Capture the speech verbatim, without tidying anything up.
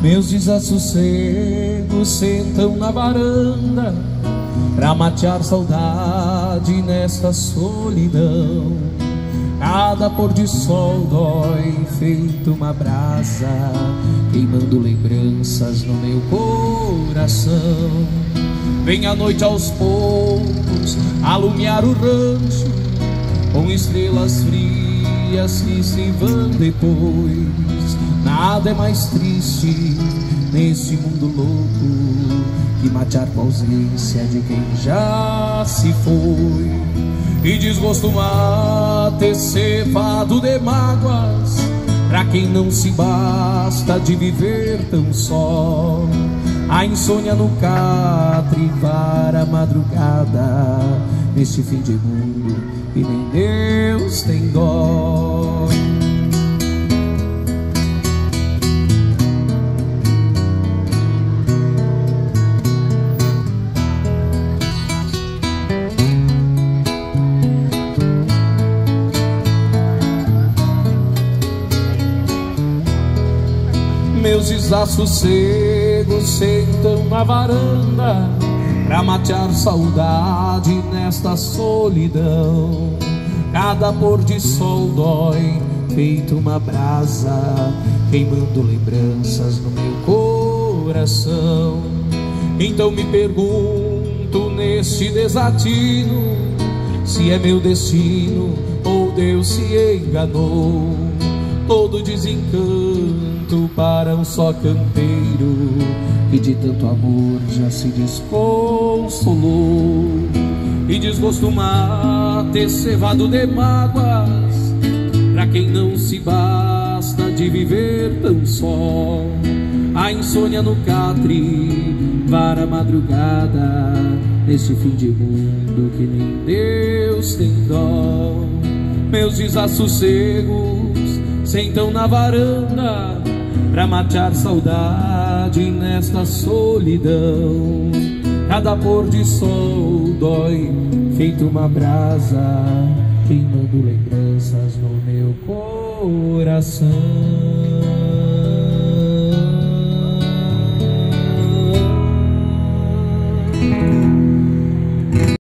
Meus desassossegos sentam na varanda pra matear saudade nesta solidão. Cada pôr de sol dói feito uma brasa, queimando lembranças no meu coração. Vem a noite aos poucos alumiar o rancho com estrelas frias que se vão depois. Nada é mais triste nesse mundo louco que matear com a ausência de quem já se foi. E desgosto mate cevado de mágoas pra quem não se basta de viver tão só. A insônia no catre para a madrugada neste fim de mundo e nem Deus tem dó. Meus desassossegos sentam na varanda pra matear saudade nesta solidão. Cada pôr de sol dói feito uma brasa, queimando lembranças no meu coração. Então me pergunto neste desatino se é meu destino ou Deus se enganou. Todo desencanto para um só canteiro que de tanto amor já se desconsolou. E desgosto mate cevado de mágoas pra quem não se basta de viver tão só. A insônia no catre para a madrugada neste fim de mundo que nem Deus tem dó. Meus desassossegos sentam na varanda pra matear saudade nesta solidão. Cada pôr de sol dói feito uma brasa, queimando lembranças no meu coração.